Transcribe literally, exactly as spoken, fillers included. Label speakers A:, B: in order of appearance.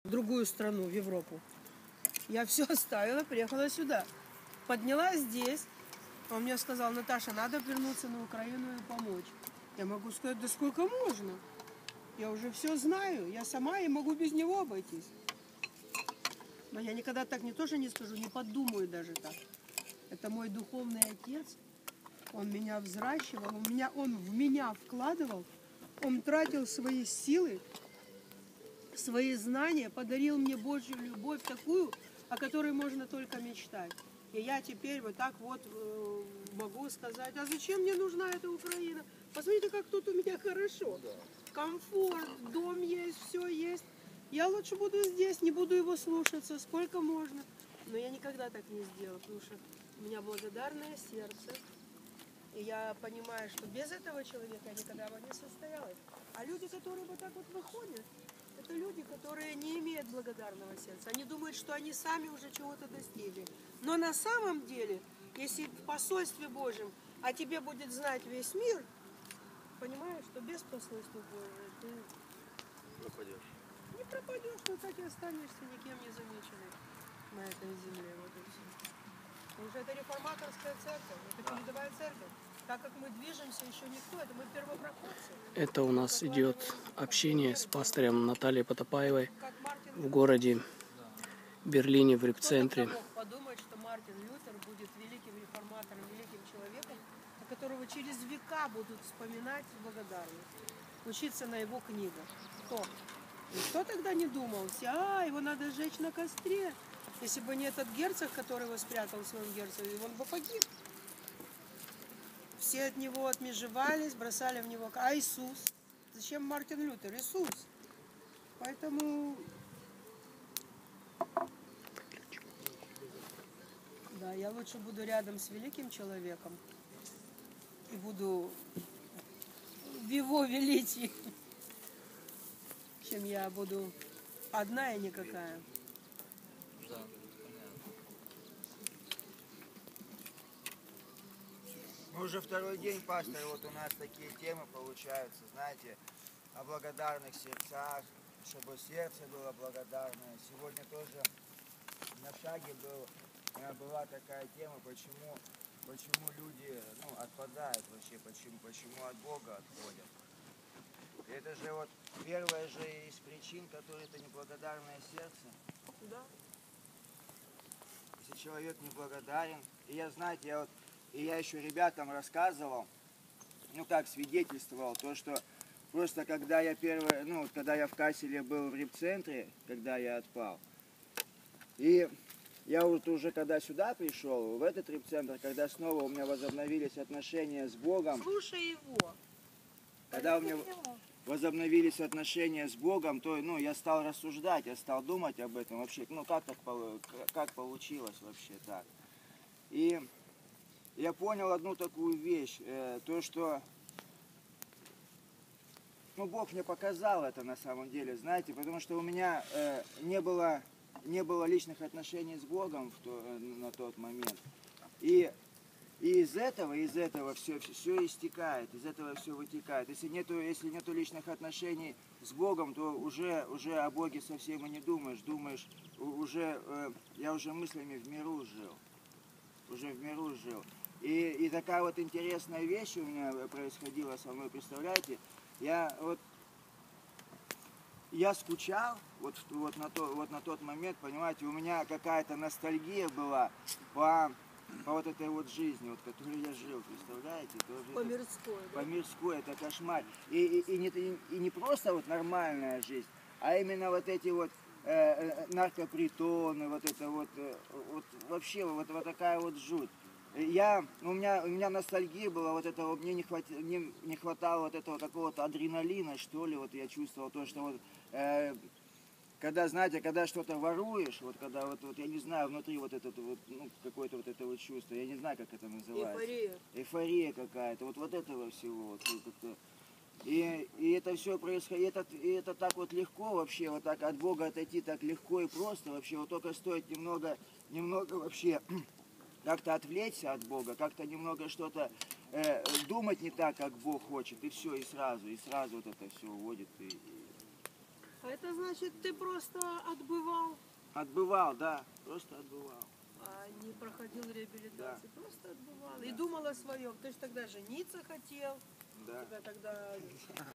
A: в другую страну, в Европу. Я все оставила, приехала сюда. Поднялась здесь. Он мне сказал: Наташа, надо вернуться на Украину и помочь. Я могу сказать: да сколько можно? Я уже все знаю. Я сама и могу без него обойтись. Но я никогда так не тоже не скажу, не подумаю даже так. Это мой духовный отец. Он меня взращивал, он, меня, он в меня вкладывал. Он тратил свои силы, свои знания, подарил мне Божью любовь такую, о которой можно только мечтать. И я теперь вот так вот э, могу сказать: а зачем мне нужна эта Украина? Посмотрите, как тут у меня хорошо. Комфорт, дом есть, все есть. Я лучше буду здесь, не буду его слушаться, сколько можно. Но я никогда так не сделала, потому что у меня благодарное сердце. И я понимаю, что без этого человека я никогда бы не состоялась. А люди, которые вот так вот выходят, это люди, которые не имеют благодарного сердца. Они думают, что они сами уже чего-то достигли. Но на самом деле, если в посольстве Божьем о тебе будет знать весь мир, понимаешь, что без посольства Божьего ты
B: пропадешь.
A: Не пропадешь, но так и останешься никем не замеченным на этой земле. Вот и все. Потому что это реформаторская церковь, это передовая церковь. Так как мы движемся, еще никто, это мы первопроходцы.
C: Это у нас идет общение с пастырем Натальей Потопаевой в городе Берлине, в репцентре.
A: Кто мог подумать, что Мартин Лютер будет великим реформатором, великим человеком, о которого через века будут вспоминать благодарность, учиться на его книгах. Кто? Никто тогда не думал, все, а, его надо сжечь на костре. Если бы не этот герцог, который его спрятал в своем герцоге, он бы погиб. Все от него отмежевались, бросали в него. А Иисус? Зачем Мартин Лютер? Иисус. Поэтому... Да, я лучше буду рядом с великим человеком и буду в его величии, чем я буду одна и никакая.
B: Да,
D: Мы уже второй день, пастор, вот у нас такие темы получаются, знаете, о благодарных сердцах, чтобы сердце было благодарное. Сегодня тоже на шаге был, была такая тема, почему, почему люди ну, отпадают вообще, почему, почему от Бога отходят. Это же вот первая же из причин, которые это неблагодарное сердце.
A: Да.
D: Если человек неблагодарен, и я, знаете, я вот, и я еще ребятам рассказывал, ну как свидетельствовал, то, что просто когда я первый, ну, когда я в Касселе был в репцентре, когда я отпал, и я вот уже когда сюда пришел, в этот репцентр, когда снова у меня возобновились отношения с Богом,
A: Слушай его.
D: когда у меня возобновились отношения с Богом, то ну, я стал рассуждать, я стал думать об этом вообще, ну как так как получилось вообще так. И я понял одну такую вещь, э, то что ну, Бог мне показал это на самом деле, знаете, потому что у меня э, не было, не было личных отношений с Богом в то, на тот момент. И И из этого, из этого все, все истекает, из этого все вытекает. Если нету, если нету личных отношений с Богом, то уже, уже о Боге совсем и не думаешь. Думаешь, уже, э, я уже мыслями в миру жил. Уже в миру жил. И, и такая вот интересная вещь у меня происходила со мной, представляете? Я вот, я скучал вот, вот, на, то, вот на тот момент, понимаете, у меня какая-то ностальгия была по... по вот этой вот жизни, вот, которой я жил, представляете? Тоже
A: По
D: это,
A: мирской, да?
D: по мирской, это кошмар. И, и, и, не, и, и не просто вот нормальная жизнь, а именно вот эти вот э, наркопритоны, вот это вот, э, вот вообще вот, вот такая вот жуть. Я, у, меня, у меня ностальгия была вот этого, мне не, хват, не, не хватало вот этого какого-то адреналина, что ли, вот я чувствовал то, что вот... Э, Когда, знаете, когда что-то воруешь, вот когда вот, вот я не знаю, внутри вот это вот, ну, какое-то вот это вот чувство, я не знаю, как это называется.
A: Эйфория.
D: Эйфория какая-то, вот, вот этого всего. Вот, вот, и, и это все происходит, это, и это так вот легко вообще, вот так от Бога отойти так легко и просто вообще, вот только стоит немного, немного вообще как-то отвлечься от Бога, как-то немного что-то э, думать не так, как Бог хочет, и все, и сразу, и сразу вот это все уводит. И,
A: А это значит, ты просто отбывал,
D: Отбывал, да, просто отбывал.
A: а не проходил реабилитацию. Просто отбывал. И думал о своем. Ты же тогда жениться хотел.
D: Да.
A: Тебя тогда